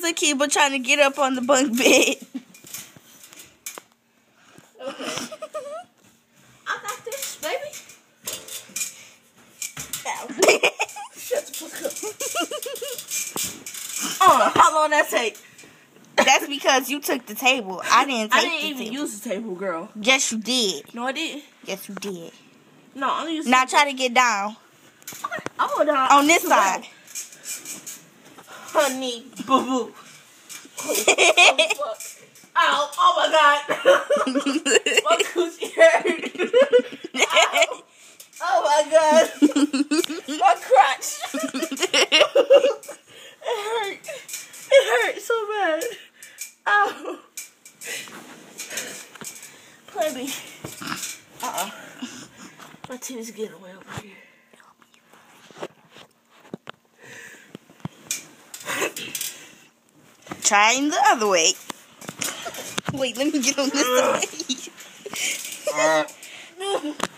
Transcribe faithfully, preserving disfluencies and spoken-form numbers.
Sister Kiba trying to get up on the bunk bed. Okay. I got this, baby. Ow. Shut the fuck up. Oh, how long that take? That's because you took the table. I didn't take I didn't the even table. use the table, girl. Yes, you did. No, I didn't. Yes, you did. No, I only used Now try to get down. I'm going down. On this side. Honey, boo boo. Oh, fuck. Ow, oh my god. My coochie hurt. Ow. Oh my god. My crotch. It hurt. It hurt so bad. Ow. Play me. Uh-uh. My titties getting away over here. Trying the other way. Wait, let me get on this side.